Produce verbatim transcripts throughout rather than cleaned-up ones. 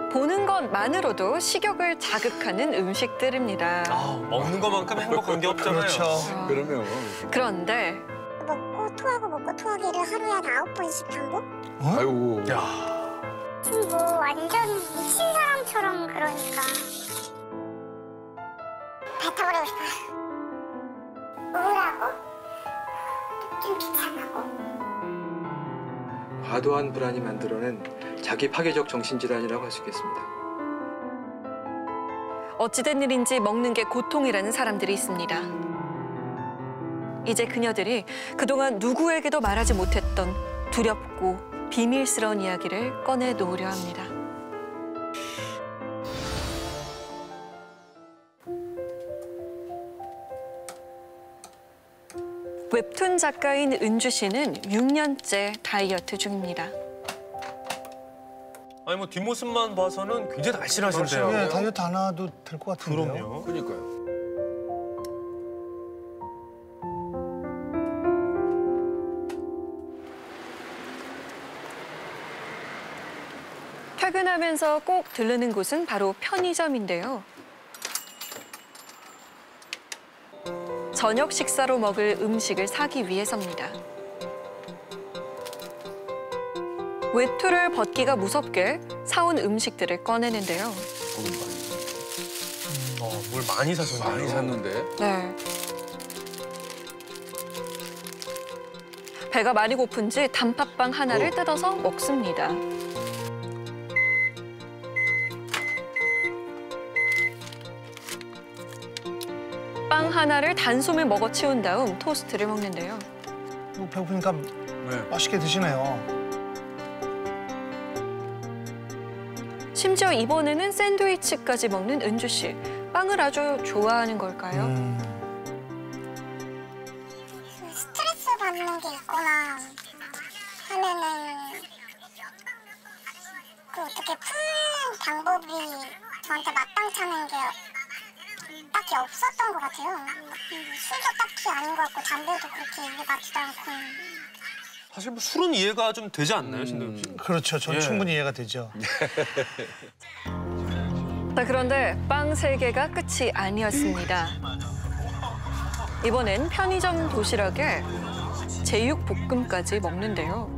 보는 것만으로도 식욕을 자극하는 음식들입니다. 아, 먹는 것만큼 행복한 게 없잖아요. 그렇죠. 어. 그러면 그런데 먹고 토하고 먹고 토하기를 하루에 한 아홉 번씩 반복? 어? 아이고. 야, 지금 뭐 완전 미친 사람처럼 그러니까 뱉어버리고 싶어요. 우울하고 좀 귀찮고. 과도한 불안이 만들어낸 자기 파괴적 정신질환이라고 할 수 있겠습니다. 어찌된 일인지 먹는 게 고통이라는 사람들이 있습니다. 이제 그녀들이 그동안 누구에게도 말하지 못했던 두렵고 비밀스러운 이야기를 꺼내놓으려 합니다. 웹툰 작가인 은주 씨는 육 년째 다이어트 중입니다. 아니 뭐 뒷모습만 봐서는 굉장히 날씬하신데요. 네, 다이어트 안 해도 될 것 같은데요. 그럼요. 그러니까요. 퇴근하면서 꼭 들르는 곳은 바로 편의점인데요. 저녁 식사로 먹을 음식을 사기 위해서입니다. 외투를 벗기가 무섭게 사온 음식들을 꺼내는데요. 어, 뭘 많이 사셨네요. 많이 샀는데. 네. 배가 많이 고픈지 단팥빵 하나를 어. 뜯어서 먹습니다. 빵 하나를 단숨에 먹어 치운 다음 토스트를 먹는데요. 뭐 배고프니까 네. 맛있게 드시네요. 심지어 이번에는 샌드위치까지 먹는 은주 씨. 빵을 아주 좋아하는 걸까요? 음. 스트레스 받는 게 있거나 하면은 그 어떻게 푸는 방법이 저한테 마땅찮은 게 딱히 없었던 것 같아요. 술도 딱히 아닌 것 같고 담배도 그렇게 입에 맞지도 않고. 사실 뭐 술은 이해가 좀 되지 않나요, 음. 신동엽 씨? 그렇죠. 전 예. 충분히 이해가 되죠. 자, 그런데 빵 세 개가 끝이 아니었습니다. 이번엔 편의점 도시락에 제육볶음까지 먹는데요.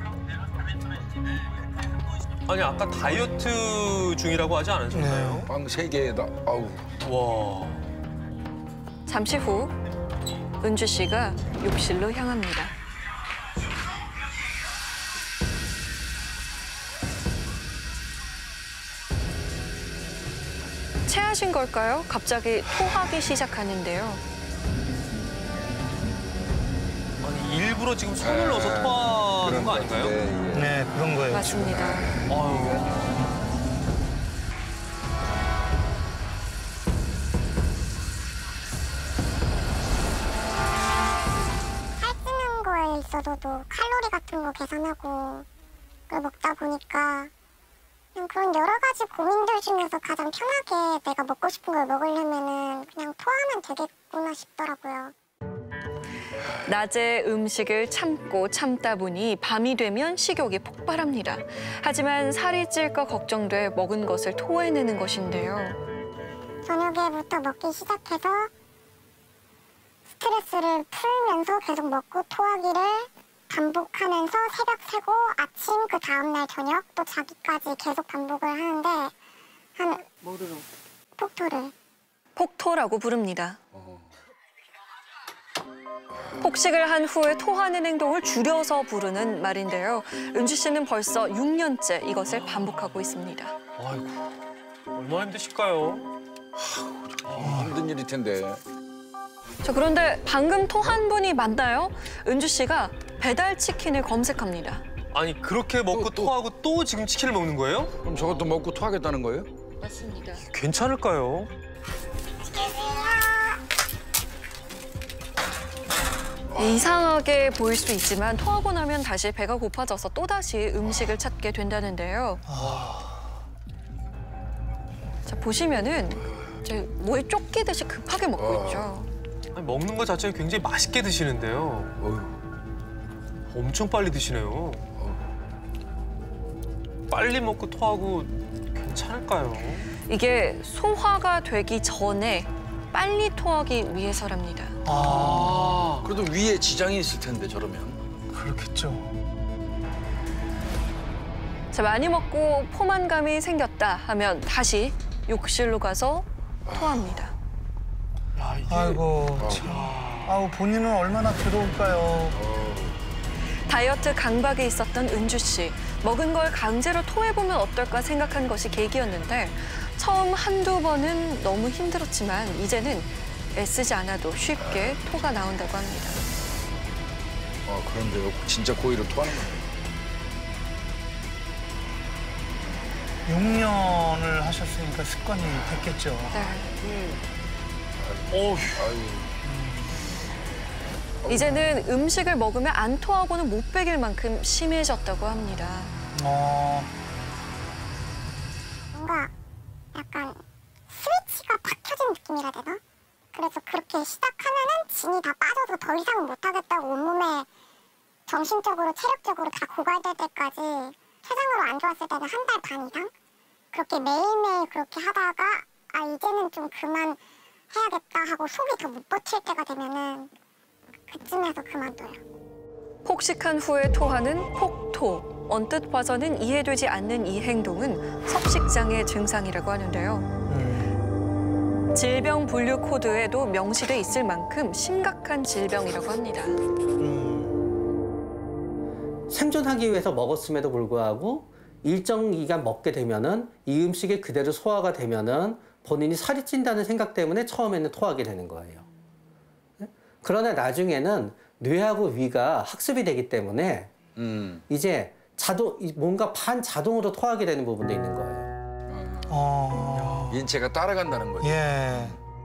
아니 아까 다이어트 중이라고 하지 않으셨나요? 네. 빵 세 개에다 아우. 와. 잠시 후 은주 씨가 욕실로 향합니다. 체하신 걸까요? 갑자기 토하기 시작하는데요. 아니 일부러 지금 손을 넣어서 토하는 거 아닌가요? 네. 네, 그런 거예요. 맞습니다. 아유. 살찌는 거에 있어서도 칼로리 같은 거 계산하고 그걸 먹다 보니까 그냥 그런 여러 가지 고민들 중에서 가장 편하게 내가 먹고 싶은 걸 먹으려면은 그냥 토하면 되겠구나 싶더라고요. 낮에 음식을 참고 참다 보니 밤이 되면 식욕이 폭발합니다. 하지만 살이 찔까 걱정돼 먹은 것을 토해내는 것인데요. 저녁에부터 먹기 시작해서 스트레스를 풀면서 계속 먹고 토하기를 반복하면서 새벽 새고 아침 그 다음날 저녁 또 자기까지 계속 반복을 하는데 한 뭐를 폭토를 폭토라고 부릅니다. 어. 폭식을 한 후에 토하는 행동을 줄여서 부르는 말인데요. 은주 씨는 벌써 육 년째 이것을 반복하고 있습니다. 아이고. 얼마나 힘드실까요? 아, 힘든 일일 텐데. 자, 그런데 방금 토한 분이 맞나요? 은주 씨가 배달 치킨을 검색합니다. 아니 그렇게 먹고 또, 또. 토하고 또 지금 치킨을 먹는 거예요? 그럼 저것도 먹고 토하겠다는 거예요? 맞습니다. 괜찮을까요? 이상하게 보일 수 있지만 토하고 나면 다시 배가 고파져서 또다시 음식을 찾게 된다는데요. 자, 보시면은 이제 뭐에 쫓기듯이 급하게 먹고 있죠. 아니, 먹는 거 자체가 굉장히 맛있게 드시는데요. 어휴. 엄청 빨리 드시네요. 빨리 먹고 토하고 괜찮을까요? 이게 소화가 되기 전에 빨리 토하기 위해서랍니다. 아, 그래도 위에 지장이 있을 텐데 저러면. 그렇겠죠. 자, 많이 먹고 포만감이 생겼다 하면 다시 욕실로 가서 토합니다. 야, 이게 아이고, 참. 아우, 본인은 얼마나 괴로울까요. 다이어트 강박이 있었던 은주 씨. 먹은 걸 강제로 토해보면 어떨까 생각한 것이 계기였는데 처음 한두 번은 너무 힘들었지만 이제는 애쓰지 않아도 쉽게 토가 나온다고 합니다. 아, 그런데요. 진짜 고의로 토하는 거예요. 육 년을 하셨으니까 습관이 됐겠죠. 네. 어휴. 아유. 이제는 음식을 먹으면 안 토하고는 못 베길 만큼 심해졌다고 합니다. 어, 뭔가 약간 스위치가 팍 켜진 느낌이라 해야 되나? 그래서 그렇게 시작하면은 진이 다 빠져서 더 이상은 못하겠다고 온몸에 정신적으로 체력적으로 다 고갈될 때까지 최상으로 안 좋았을 때는 한 달 반 이상? 그렇게 매일매일 그렇게 하다가 아 이제는 좀 그만 해야겠다 하고 속이 더 못 버틸 때가 되면은 그쯤에서 그만둬요. 폭식한 후에 토하는 폭토. 언뜻 봐서는 이해되지 않는 이 행동은 섭식장애 증상이라고 하는데요. 음, 질병 분류 코드에도 명시돼 있을 만큼 심각한 질병이라고 합니다. 음, 생존하기 위해서 먹었음에도 불구하고 일정 기간 먹게 되면은 이 음식이 그대로 소화가 되면은 본인이 살이 찐다는 생각 때문에 처음에는 토하게 되는 거예요. 그러나 나중에는 뇌하고 위가 학습이 되기 때문에 음. 이제 자동 뭔가 반자동으로 토하게 되는 부분도 있는 거예요. 어, 인체가 따라간다는 거죠. 예.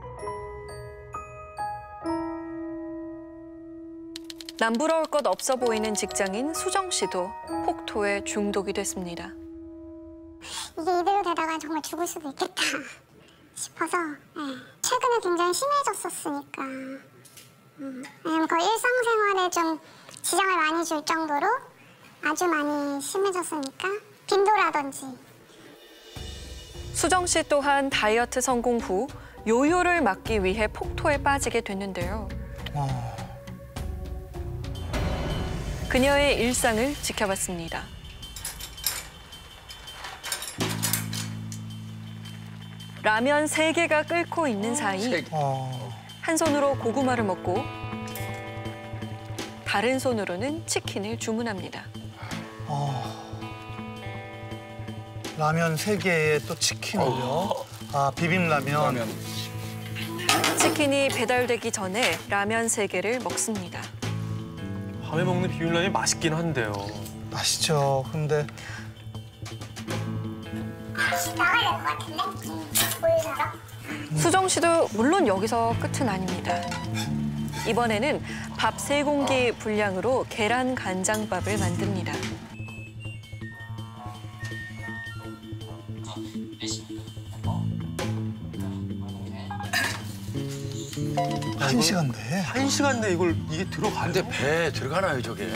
남부러울 것 없어 보이는 직장인 수정 씨도 폭토에 중독이 됐습니다. 이게 이대로 되다가 정말 죽을 수도 있겠다 싶어서 예. 최근에 굉장히 심해졌었으니까 음, 왜냐면 거의 일상생활에 좀 지장을 많이 줄 정도로 아주 많이 심해졌으니까 빈도라든지 수정 씨 또한 다이어트 성공 후 요요를 막기 위해 폭토에 빠지게 됐는데요. 어, 그녀의 일상을 지켜봤습니다. 라면 세 개가 끓고 있는 사이 어, 한 손으로 고구마를 먹고 다른 손으로는 치킨을 주문합니다. 어. 라면 세 개에 또 치킨을요. 아, 비빔라면. 그러면 치킨이 배달되기 전에 라면 세 개를 먹습니다. 밤에 먹는 비빔라면이 맛있긴 한데요. 맛있죠. 근데 나가야 될 것 같은데? 보이사러? 수정 씨도 물론 여기서 끝은 아닙니다. 이번에는 밥 세 공기 분량으로 계란 간장밥을 만듭니다. 한 시간 내에. 한 시간 내에 이걸 이게 들어가요? 근데 배에 들어가나요, 저게?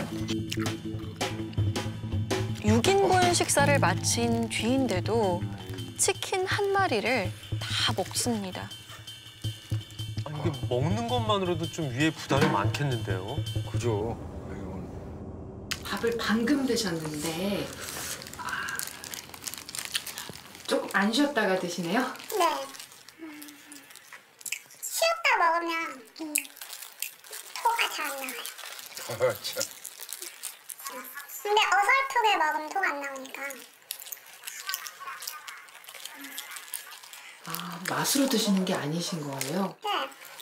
육 인분 식사를 마친 뒤인데도 치킨 한 마리를 다 먹습니다. 아니, 이게 먹는 것만으로도 좀 위에 부담이 많겠는데요? 그죠. 아이고. 밥을 방금 드셨는데 아, 조금 안 쉬었다가 드시네요? 네. 음, 쉬었다 먹으면 음, 토가 잘 안 나와요. 아, 참. 근데 어설프게 먹으면 토가 안 나오니까. 아, 맛으로 드시는 게 아니신 거예요? 네.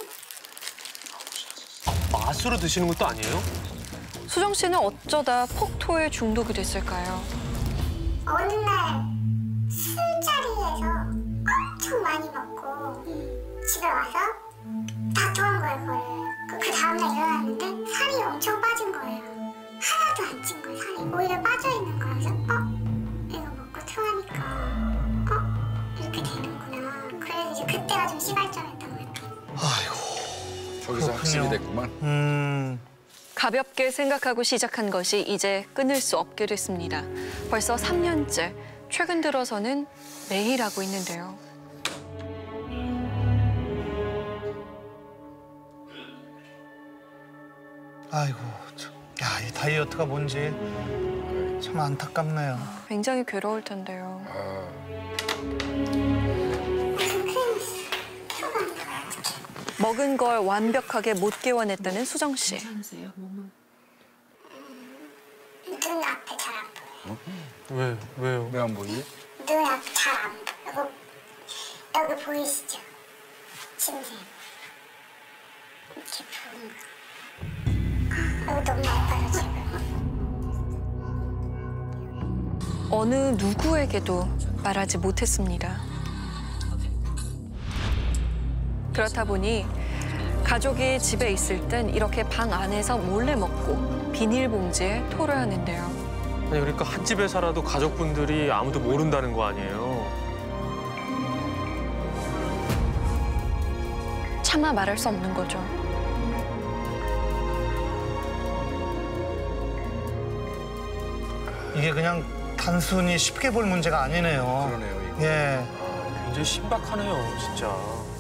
맛으로 드시는 것도 아니에요? 수정 씨는 어쩌다 폭토에 중독이 됐을까요? 어느 날 술자리에서 엄청 많이 먹고 집에 와서 다 토한 거예요, 그거를. 그 다음날 일어났는데 살이 엄청 빠진 거예요. 하나도 안 찐 거예요, 살이. 오히려 빠져있는 거예요. 그래서 어? 이거 먹고 토하니까 어? 이렇게 되는구나. 그래서 이제 그때가 좀 시발점이었던 것 같아요. 아이고. 저기서 그렇군요. 학습이 됐구만. 음, 가볍게 생각하고 시작한 것이 이제 끊을 수 없게 됐습니다. 벌써 삼 년째 최근 들어서는 매일 하고 있는데요. 아이고, 참. 야, 이 다이어트가 뭔지 참 안타깝네요. 굉장히 괴로울 텐데요. 먹은 걸 완벽하게 못 개워냈다는 수정 씨. 괜찮으세요? 몸은? 눈 앞에 잘 안 보여. 왜 왜요? 왜 안 보이지? 눈 앞에 잘 안 보여. 여기, 여기 보이시죠? 침샘. 이렇게 보는 거. 여기 너무 아파요, 지금. 어느 누구에게도 말하지 못했습니다. 그렇다 보니 가족이 집에 있을 땐 이렇게 방 안에서 몰래 먹고 비닐봉지에 토를 하는데요. 아니 그러니까 한 집에 살아도 가족분들이 아무도 모른다는 거 아니에요? 차마 말할 수 없는 거죠. 이게 그냥 단순히 쉽게 볼 문제가 아니네요. 그러네요, 이거. 예. 굉장히 신박하네요, 진짜.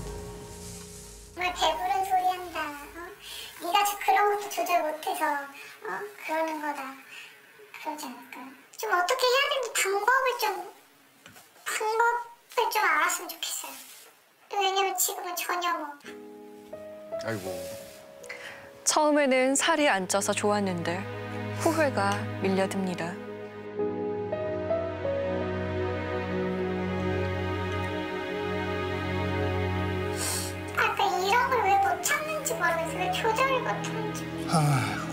정말 배부른 소리 한다. 어? 네가 저- 그런 것도 조절 못해서 어? 그러는 거다. 그러지 않을까? 좀 어떻게 해야 되는지 방법을 좀 방법을 좀 알았으면 좋겠어요. 왜냐면 지금은 전혀 뭐 아이고. 처음에는 살이 안 쪄서 좋았는데 후회가 밀려듭니다. 아까 이런 걸 왜 못 참는지 모르겠어요. 왜 조절을 못 하는지. 아이고.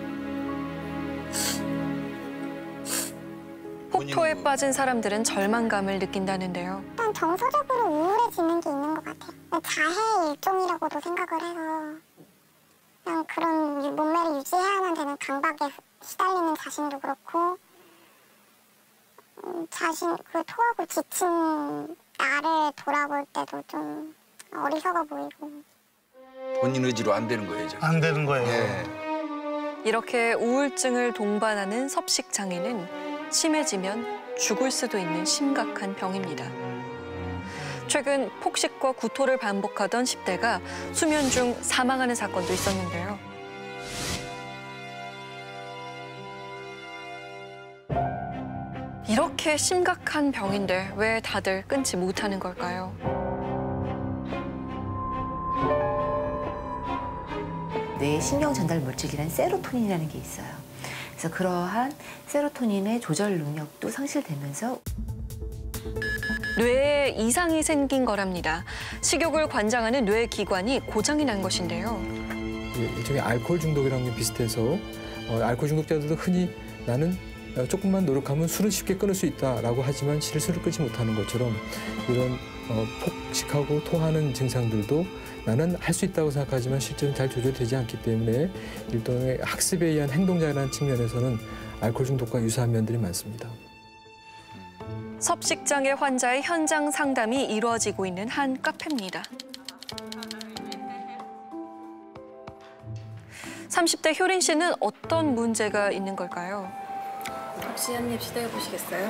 폭토에 빠진 사람들은 절망감을 느낀다는데요. 일단 정서적으로 우울해지는 게 있는 것 같아요. 자해의 일종이라고도 생각을 해서 그냥 그런 유- 몸매를 유지해야만 되는 강박에 시달리는 자신도 그렇고 음, 자신 그 토하고 지친 나를 돌아볼 때도 좀 어리석어 보이고 본인 의지로 안 되는 거예요, 이제. 안 되는 거예요. 예. 이렇게 우울증을 동반하는 섭식 장애는 심해지면 죽을 수도 있는 심각한 병입니다. 최근 폭식과 구토를 반복하던 십 대가 수면 중 사망하는 사건도 있었는데요. 이렇게 심각한 병인데 왜 다들 끊지 못하는 걸까요? 뇌의 신경 전달 물질이란 세로토닌이라는 게 있어요. 그래서 그러한 세로토닌의 조절 능력도 상실되면서 뇌에 이상이 생긴 거랍니다. 식욕을 관장하는 뇌 기관이 고장이 난 것인데요. 일종의 알코올 중독이랑 좀 비슷해서 어, 알코올 중독자들도 흔히 나는 어, 조금만 노력하면 술은 쉽게 끊을 수 있다라고 하지만 실은 술을 끊지 못하는 것처럼 이런 어, 폭식하고 토하는 증상들도 나는 할 수 있다고 생각하지만 실제로는 잘 조절되지 않기 때문에 일종의 학습에 의한 행동장애라는 측면에서는 알코올 중독과 유사한 면들이 많습니다. 섭식장애 환자의 현장 상담이 이루어지고 있는 한 카페입니다. 삼십 대 효린 씨는 어떤 문제가 있는 걸까요? 혹시 한 입 시도해 보시겠어요?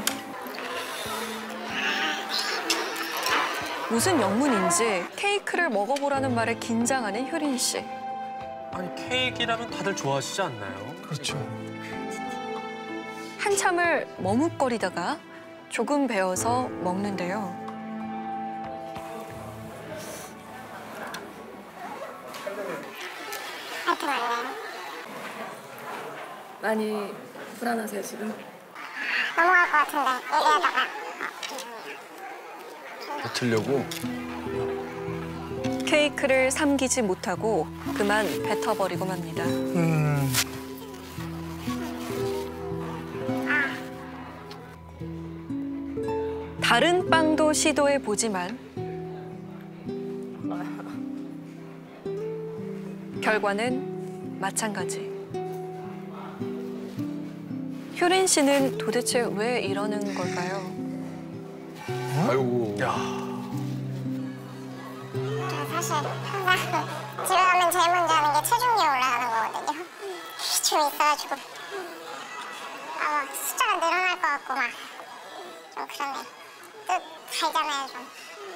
무슨 영문인지 케이크를 먹어보라는 말에 긴장하는 효린 씨. 아니 케이크라면 다들 좋아하시지 않나요? 그렇죠. 한참을 머뭇거리다가 조금 베어서 먹는데요. 많이 불안하세요 지금? 넘어갈 것 같은데 얘기하다가 뱉으려고. 케이크를 삼키지 못하고 그만 뱉어버리고 맙니다. 음. 다른 빵도 시도해 보지만 결과는 마찬가지. 효린 씨는 도대체 왜 이러는 걸까요? 아이고. 야. 사실 항상 집에 가면 제일 먼저 하는 게 체중이 올라가는 거거든요. 기침이 있어가지고 아, 막 숫자가 늘어날 것 같고 막 좀 그러네. 또 달잖아요, 좀.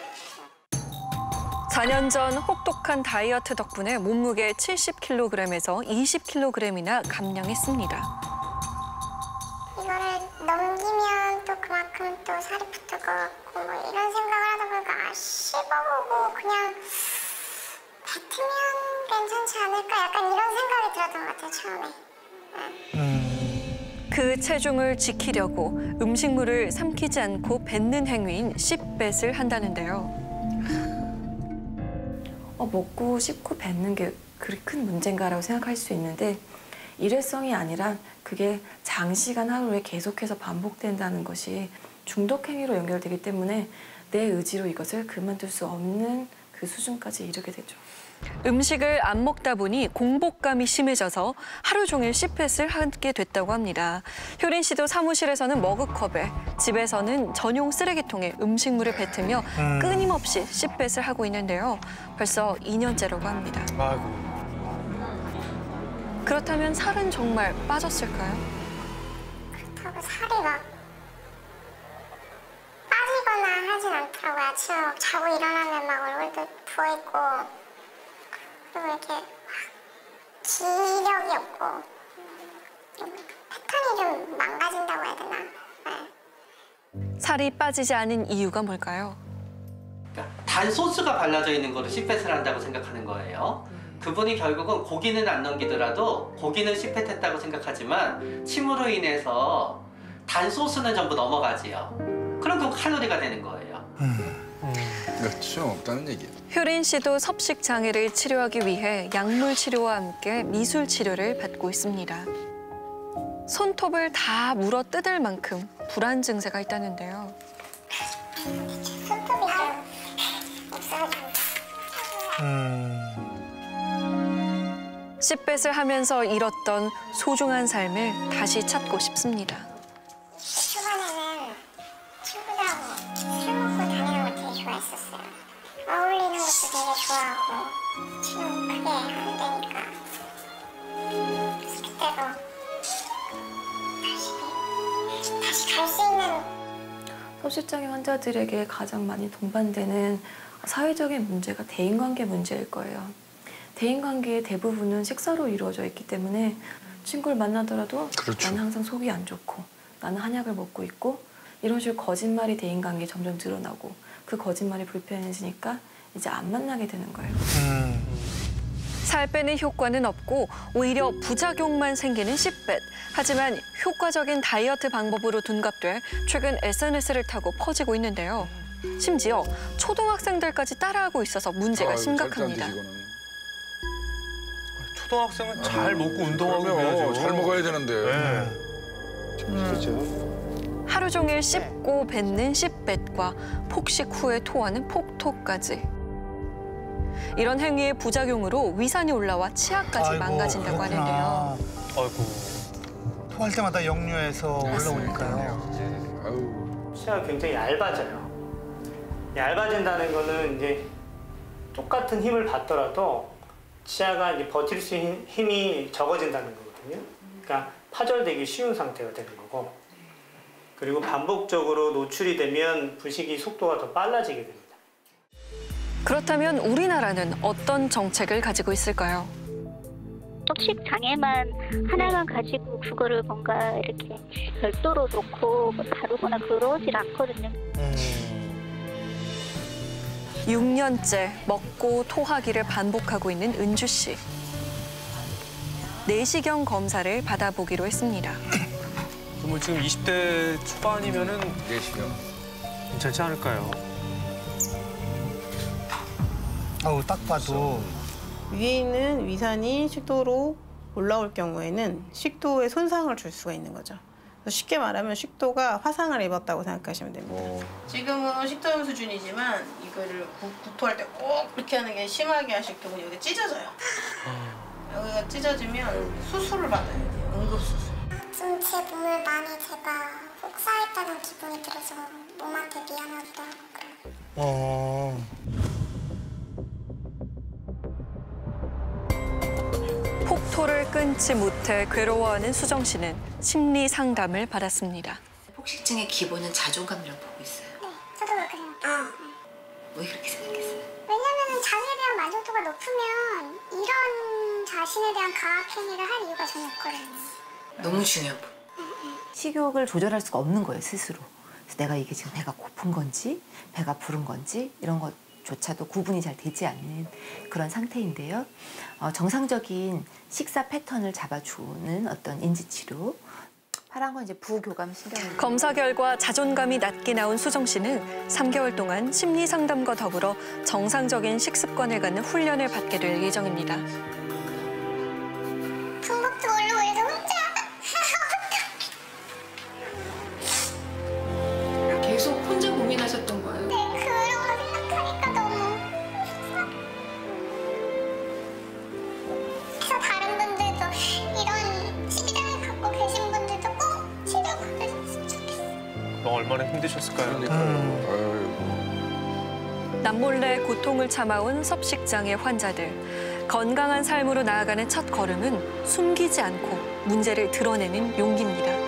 사 년 전 혹독한 다이어트 덕분에 몸무게 칠십 킬로그램에서 이십 킬로그램이나 감량했습니다. 이거를 넘기면 또 그만큼 또 살이 붙을 것 같고 뭐 이런 생각을 하다 보니까 아, 씹어보고 그냥 뱉으면 괜찮지 않을까 약간 이런 생각이 들었던 것 같아요, 처음에. 네. 그 체중을 지키려고 음식물을 삼키지 않고 뱉는 행위인 씹뱉을 한다는데요. 어, 먹고 씹고 뱉는 게 그리 큰 문제인가라고 생각할 수 있는데 일회성이 아니라 그게 장시간 하루에 계속해서 반복된다는 것이 중독 행위로 연결되기 때문에 내 의지로 이것을 그만둘 수 없는 그 수준까지 이르게 되죠. 음식을 안 먹다 보니 공복감이 심해져서 하루 종일 씹뱉을 하게 됐다고 합니다. 효린 씨도 사무실에서는 머그컵에, 집에서는 전용 쓰레기통에 음식물을 뱉으며 음. 끊임없이 씹뱉을 하고 있는데요. 벌써 이 년째라고 합니다. 아이고. 그렇다면 살은 정말 빠졌을까요? 그렇다고 살이 막 빠지거나 하진 않더라고요. 아침에 막 자고 일어나면 막 얼굴도 부어있고 그리고 이렇게 막 기력이 없고 좀 패턴이 좀 망가진다고 해야 되나? 네. 살이 빠지지 않은 이유가 뭘까요? 그러니까 단 소스가 발라져 있는 거를 씹뱉을 한다고 생각하는 거예요. 그분이 결국은 고기는 안 넘기더라도 고기는 씹뱉했다고 생각하지만 침으로 인해서 단 소스는 전부 넘어가지요. 그럼 그 칼로리가 되는 거예요. 그렇죠. 없다는 얘기예요. 효린 씨도 섭식 장애를 치료하기 위해 약물 치료와 함께 미술 치료를 받고 있습니다. 손톱을 다 물어 뜯을 만큼 불안 증세가 있다는데요. 손톱이 좀 없어가지고. 음. 씹뱉을 하면서 잃었던 소중한 삶을 다시 찾고 싶습니다. 초반에는 친구들하고 술 먹고 다니는 걸 되게 좋아했었어요. 어울리는 것도 되게 좋아하고 지금 그게 안 되니까 그래서 그때도 다시 다시 갈 수 있는 섭식장애 환자들에게 가장 많이 동반되는 사회적인 문제가 대인관계 문제일 거예요. 대인관계의 대부분은 식사로 이루어져 있기 때문에 친구를 만나더라도 그렇죠. 나는 항상 속이 안 좋고 나는 한약을 먹고 있고 이런 식으로 거짓말이 대인관계에 점점 늘어나고 그 거짓말이 불편해지니까 이제 안 만나게 되는 거예요. 음. 살 빼는 효과는 없고 오히려 부작용만 생기는 씹뱉. 하지만 효과적인 다이어트 방법으로 둔갑돼 최근 에스엔에스를 타고 퍼지고 있는데요. 심지어 초등학생들까지 따라하고 있어서 문제가 아유, 심각합니다. 절대 안 되지, 초등학생은 잘 먹고 운동하고 그러면 그래야죠. 잘 먹어야 되는데. 네. 그렇죠. 하루 종일 씹고 뱉는 씹뱉과 폭식 후에 토하는 폭토까지. 이런 행위의 부작용으로 위산이 올라와 치아까지 아이고, 망가진다고 그렇구나. 하는데요. 아이고. 토할 때마다 역류해서 올라오니까요. 아유. 치아가 굉장히 얇아져요. 얇아진다는 거는 이제 똑같은 힘을 받더라도 치아가 이제 버틸 수 있는 힘이 적어진다는 거거든요. 그러니까 파절되기 쉬운 상태가 되는 거고, 그리고 반복적으로 노출이 되면 부식이 속도가 더 빨라지게 됩니다. 그렇다면 우리나라는 어떤 정책을 가지고 있을까요? 섭식 장애만 하나만 가지고 그거를 뭔가 이렇게 별도로 놓고 다루거나 그러질 않거든요. 육 년째 먹고 토하기를 반복하고 있는 은주 씨. 내시경 검사를 받아보기로 했습니다. 그러면 지금 이십 대 초반이면은 내시경 괜찮지 않을까요? 아우 딱 봐도 위에 있는 위산이 식도로 올라올 경우에는 식도에 손상을 줄 수가 있는 거죠. 쉽게 말하면 식도가 화상을 입었다고 생각하시면 됩니다. 오. 지금은 식도염 수준이지만 이거를 구, 구토할 때 꼭 이렇게 하는 게 심하게 하실 경우 여기 찢어져요. 여기가 찢어지면 수술을 받아야 돼요. 응급수술. 좀 제 몸을 많이 제가 혹사했다는 기분이 들어서 몸한테 미안하기도 하고 그래요. 어. 폭토를 끊지 못해 괴로워하는 수정 씨는 심리 상담을 받았습니다. 폭식증의 기본은 자존감이라고 보고 있어요. 네, 저도 그렇게 생각해요. 왜 그렇게 생각했어요? 왜냐면 자기에 대한 만족도가 높으면 이런 자신에 대한 가학행위를 할 이유가 전혀 없거든요. 너무 중요한 부분. 식욕을 조절할 수가 없는 거예요, 스스로. 그래서 내가 이게 지금 배가 고픈 건지 배가 부른 건지 이런 것조차도 구분이 잘 되지 않는 그런 상태인데요. 어, 정상적인 식사 패턴을 잡아주는 어떤 인지치료. 파란 건 이제 부교감 신경. 검사 결과 자존감이 낮게 나온 수정 씨는 삼 개월 동안 심리 상담과 더불어 정상적인 식습관을 갖는 훈련을 받게 될 예정입니다. 성적도 올라오려서 혼자 계속 혼자 고민하셨던 거예요? 네, 그런 거 생각하니까 너무 그래서 다른 분들도 이런 식이장을 갖고 계신 분들도 꼭 치료 받으셨으면 좋겠어요. 너 얼마나 힘드셨을까요? 남몰래 고통을 참아온 섭식장애 환자들. 건강한 삶으로 나아가는 첫 걸음은 숨기지 않고 문제를 드러내는 용기입니다.